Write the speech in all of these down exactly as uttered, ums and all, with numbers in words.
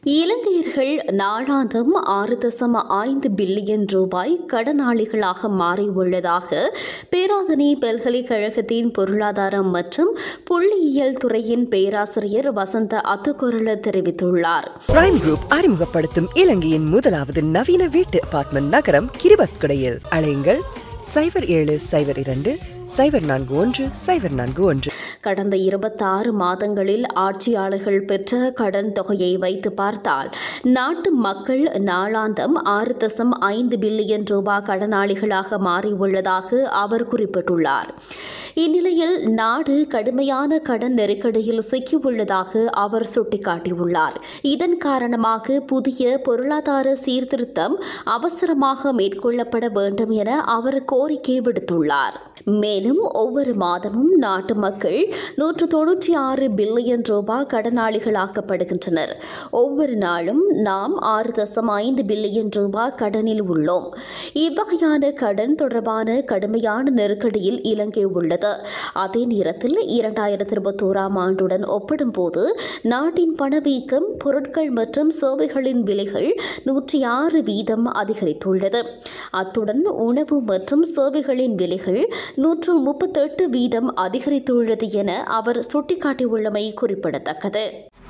இலங்கையர்கள் நாளாந்தம் ஆறு தசம் ஐந்து பில்லியன் ரூபாய் கடனாளிகளாக மாறியுள்ளதாக பேராதனை பல்கலைக்கழகத்தின் பொருளாதாரம் மற்றும் புள்ளியியல் துறையின் பேராசிரியர் வசந்த அத்துக்கொரல தெரிவித்துள்ளார். பிரைம் குரூப் அறிமுகப்படுத்தும் இலங்கையின் முதலாவது நவீன வீட்டு அபார்ட்மெண்ட் நகரம் கிரிபத்குடையில். அழையுங்கள் சைபர் ஏழு சைபர் இரண்டு சைபர் நான்கு ஒன்று சைபர் நான்கு ஒன்று. கடந்த இருபத்தாறு மாதங்களில் ஆட்சியாளர்கள் பெற்ற கடன் தொகையை வைத்து பார்த்தால் நாட்டு மக்கள் நாளாந்தம் ஆறு தசம் ஐந்து பில்லியன் ரூபாய் கடனாளிகளாக மாறியுள்ளதாக அவர் குறிப்பிட்டுள்ளார். இந்நிலையில் நாடு கடுமையான கடன் நெருக்கடியில் சிக்கியுள்ளதாக அவர் சுட்டிக்காட்டியுள்ளார். இதன் காரணமாக புதிய பொருளாதார சீர்திருத்தம் அவசரமாக மேற்கொள்ளப்பட வேண்டும் என அவர் கோரிக்கை விடுத்துள்ளார். மேலும் ஒவ்வொரு மாதமும் நாட்டு மக்கள் நூற்று தொன்னூற்றி ஆறு பில்லியன் ரூபாய் கடனாளிகளாக்கப்படுகின்றனர். ஒவ்வொரு நாளும் நாம் ஆறு தசம் ஐந்து பில்லியன் ரூபாய் கடனில் உள்ளோம். இவ்வகையான கடன் தொடர்பான கடுமையான நெருக்கடியில் இலங்கை உள்ளது. அதே நேரத்தில் இரண்டாயிரத்தி இருபத்தி ஓராம் ஆண்டுடன் ஒப்பிடும்போது நாட்டின் பணவீக்கம், பொருட்கள் மற்றும் சேவைகளின் விலைகள் நூற்றி ஆறு வீதம் அதிகரித்துள்ளது. அத்துடன் உணவு மற்றும் சேவைகளின் விலைகள் நூற்று முப்பத்தி எட்டு வீதம் அதிகரித்துள்ளது என அவர் சுட்டிக்காட்டியுள்ளமை குறிப்பிடத்தக்கது.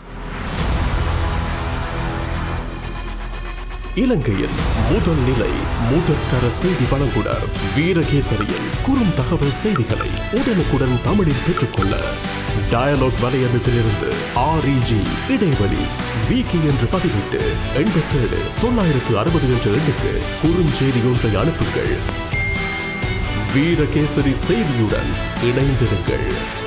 இலங்கையின் முதல் நிலை முதற்கர செய்தி வழங்குனர் வீரகேசரியின் குறும் தகவல் செய்திகளை உடனுக்குடன் தமிழில் பெற்றுக்கொள்ள டயலாக் வலையமைப்பிலிருந்து ஆர்இஜி இடைவெளி வீக்கி என்று பதிவிட்டு எண்பத்தேழு தொள்ளாயிரத்து அறுபது என்ற எண்ணுக்கு குறுஞ்செய்தி ஒன்றை அனுப்புங்கள். வீரகேசரி செய்தியுடன் இணைந்திருங்கள்.